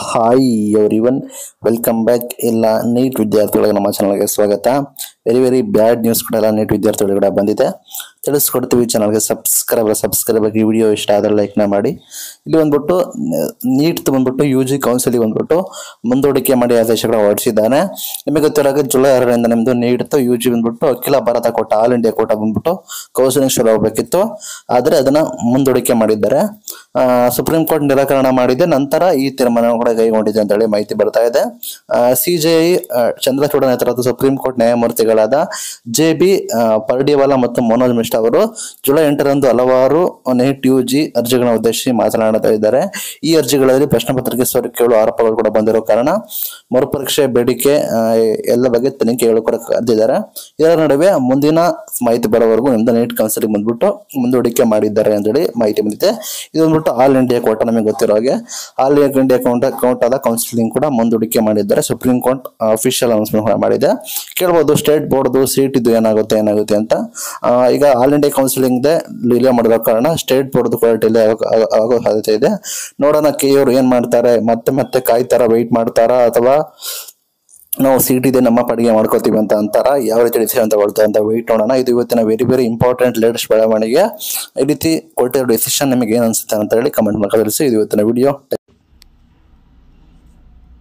Hi everyone, welcome back. ಎಲ್ಲ NEET ವಿದ್ಯಾರ್ಥಿಗಳಿಗೆ ನಮ್ಮ ಚಾನಲ್ಗೆ ಸ್ವಾಗತ. ವೆರಿ ಬ್ಯಾಡ್ ನ್ಯೂಸ್ ಕೂಡ ಎಲ್ಲ ನೀಟ್ ವಿದ್ಯಾರ್ಥಿಗಳು ಕೂಡ ಬಂದಿದೆ, ತಿಳಿಸ್ಕೊಡ್ತೀವಿ. ಚಾನಲ್ಗೆ ಸಬ್ಸ್ಕ್ರೈಬ್ ಆಗಿ. ವಿಡಿಯೋ ಇಷ್ಟ ಆದರೆ ಲೈಕ್ನ ಮಾಡಿ. ಇಲ್ಲಿ ಬಂದ್ಬಿಟ್ಟು ನೀಟ್ ಬಂದ್ಬಿಟ್ಟು UG ಕೌನ್ಸಿಲಿಗೆ ಬಂದ್ಬಿಟ್ಟು ಮುಂದೂಡಿಕೆ ಮಾಡಿ ಆದೇಶಗಳ ಹೊರಡಿಸಿದ್ದಾನೆ. ನಿಮಗೆ ಗೊತ್ತಿರೋ ಜುಲೈ 6ರಿಂದ ನಿಮ್ಮದು ನೀಟ್ UG ಬಂದ್ಬಿಟ್ಟು ಅಖಿಲ Bharat quota, all India quota ಬಂದ್ಬಿಟ್ಟು ಕೌನ್ಸಿಲಿಂಗ್ ಶುರು ಆಗಬೇಕಿತ್ತು. ಆದರೆ ಅದನ್ನ ಮುಂದೂಡಿಕೆ ಮಾಡಿದ್ದಾರೆ. ಸುಪ್ರೀಂ ಕೋರ್ಟ್ ನಿರಾಕರಣೆ ಮಾಡಿದೆ. ನಂತರ ಈ ತೀರ್ಮಾನ ಕೂಡ ಕೈಗೊಂಡಿದೆ ಅಂತ ಹೇಳಿ ಮಾಹಿತಿ ಬರ್ತಾ ಇದೆ. CJI ಚಂದ್ರಚೂಡ ನೇತೃತ್ವದ ಸುಪ್ರೀಂ ಕೋರ್ಟ್ ನ್ಯಾಯಮೂರ್ತಿಗಳಾದ JB ಪರ್ಡಿವಾಲಾ ಮತ್ತು ಮನೋಜ್ ಮಿಶ್ರಾ ಅವರು ಜುಲೈ 8ರಂದು ಹಲವಾರು ನೀಟ್ UG ಅರ್ಜಿಗಳನ್ನು ಉದ್ದೇಶಿಸಿ ಮಾತನಾಡ್ತಾ ಇದ್ದಾರೆ. ಈ ಅರ್ಜಿಗಳಲ್ಲಿ ಪ್ರಶ್ನೆ ಪತ್ರಿಕೆ ಸೋರಿಕೆಗಳು ಆರೋಪಗಳು ಕೂಡ ಬಂದಿರೋ ಕಾರಣ ಮರುಪರೀಕ್ಷೆ ಬೇಡಿಕೆ ಎಲ್ಲ ಬಗ್ಗೆ ತನಿಖೆಗಳು ಕೂಡ ಕರೆದಿದ್ದಾರೆ. ಇದರ ನಡುವೆ ಮುಂದಿನ ಮಾಹಿತಿ ಬರೋವರೆಗೂ ನಿಮ್ದು ನೀಟ್ ಕೌನ್ಸಿಲಿಂಗ್ ಬಂದ್ಬಿಟ್ಟು ಮುಂದೂಡಿಕೆ ಮಾಡಿದ್ದಾರೆ ಅಂತೇಳಿ ಮಾಹಿತಿ ಬಂದಿದೆ. ಇದು ಬಂದ್ಬಿಟ್ಟು ಆಲ್ ಇಂಡಿಯಾ ಕೋಟ. ನಮಗೆ ಗೊತ್ತಿರೋ ಹಾಗೆ ಆಲ್ ಇಂಡಿಯಾ ಕೋಟಾದ ಕೌನ್ಸಿಲಿಂಗ್ ಕೂಡ ಮುಂದೂಡಿಕೆ ಮಾಡಿದ್ದಾರೆ. ಸುಪ್ರೀಂ ಕೋರ್ಟ್ ಅಫಿಷಿಯಲ್ ಅನೌನ್ಸ್ಮೆಂಟ್ ಕೂಡ ಮಾಡಿದೆ. ಕೇಳ್ಬೋದು ಸ್ಟೇಟ್ ಬೋರ್ಡ್ದು ಸೀಟ್ ಇದು ಏನಾಗುತ್ತೆ ಅಂತ. ಈಗ ಆಲ್ ಇಂಡಿಯಾ ಕೌನ್ಸಿಲಿಂಗ್ ಡಿಲೇ ಮಾಡಿರೋ ಕಾರಣ ಸ್ಟೇಟ್ ಬೋರ್ಡ್ ಕೂಡ ಡಿಲೇ ಆಗೋ ಸಾಧ್ಯತೆ ಇದೆ. ನೋಡೋಣ ಕೆಯವರು ಏನ್ ಮಾಡ್ತಾರೆ, ಮತ್ತೆ ಕಾಯ್ತಾರ, ವೆಯ್ಟ್ ಮಾಡ್ತಾರಾ, ಅಥವಾ ನಾವು ಸೀಟ್ ಇದೆ ನಮ್ಮ ಪಡಿಗೆ ಮಾಡ್ಕೋತೀವಿ ಅಂತ ಅಂತಾರ, ಯಾವ ರೀತಿ ಡಿಸಿಷನ್ ತಗೊಳ್ತಾರೆ ಅಂತ ವೆಯ್ಟ್ ನೋಡೋಣ. ಇದು ಇವತ್ತಿನ ವೆರಿ ಇಂಪಾರ್ಟೆಂಟ್ ಲೇಟೆಸ್ಟ್ ಬೆಳವಣಿಗೆ. ಈ ರೀತಿ ಕೊಟ್ಟಿರೋ ಡಿಸಿಷನ್ ನಿಮಗೆ ಏನ್ ಅನ್ಸುತ್ತೆ ಅಂತ ಹೇಳಿ ಕಮೆಂಟ್ ಮಾಡಿ ತಿಳಿಸಿ. ಇದು ಇವತ್ತಿನ ವಿಡಿಯೋ.